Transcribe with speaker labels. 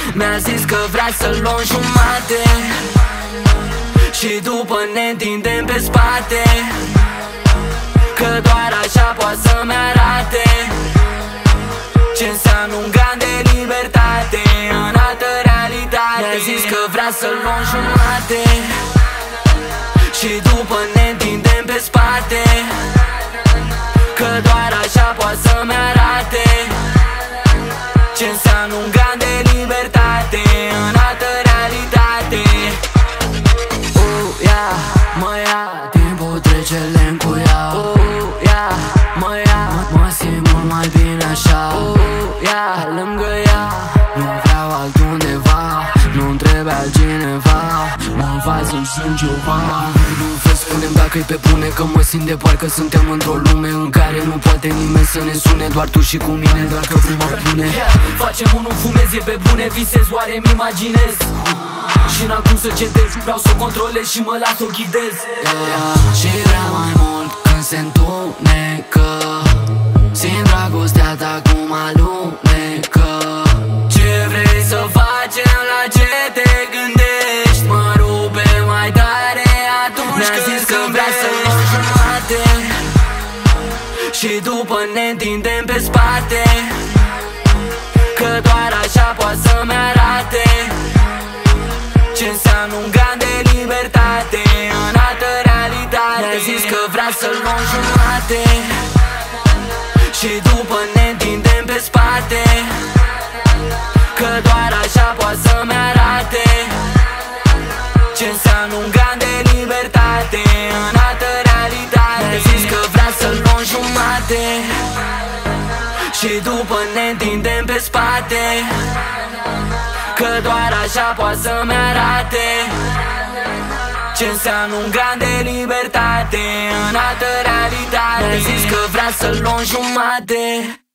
Speaker 1: Mi-a zis că vrea să-l luăm jumate și după ne întindem pe spate, că doar așa poate să-mi arate ce înseamnă un gram de libertate în altă realitate. Mi-a zis că vrea să-l luăm jumate și după ne întindem pe spate, că doar așa poate să-mi arate ce înseamnă un gram de libertate în altă realitate. Yeah, mă ia, timpul trece lent cu ea. Yeah, mă ia, mă simt mult mai bine așa. Yeah, lângă ea, nu vreau altundeva, nu-mi trebuie altcineva, mă fac să-mi simt ceva. Nu vezi, spune-mi dacă-i pe bune, că mă simt de parcă suntem într-o lume în care nu poate nimeni să ne sune, doar tu și cu mine, doar că prima bune. Facem unul, fumez, e pe bune, visez, oare-mi imaginez și n-am cum să cedez, vreau să o controlez și mă las o ghidez. Și vrea mai mult când se întunecă, simt dragostea ta cum alunecă. Ce vrei să facem, la ce te gândești? Mă rupe mai tare atunci când că vrea să luăm jumate și după ne întindem pe spate, că doar așa poate să-mi arate ce înseamnă un gram de libertate în altă realitate. Mi-a zis că vrea să-l luăm jumate și după ne întindem pe spate, că doar așa poate să-mi arate ce înseamnă un gram de libertate în altă realitate. Mi-a zis că vrea să-l luăm jumate și după ne întindem pe spate, că doar așa poate să-mi arate ce înseamnă un gram de libertate în altă realitate. Mi-a zis că vrea să-l luăm jumate.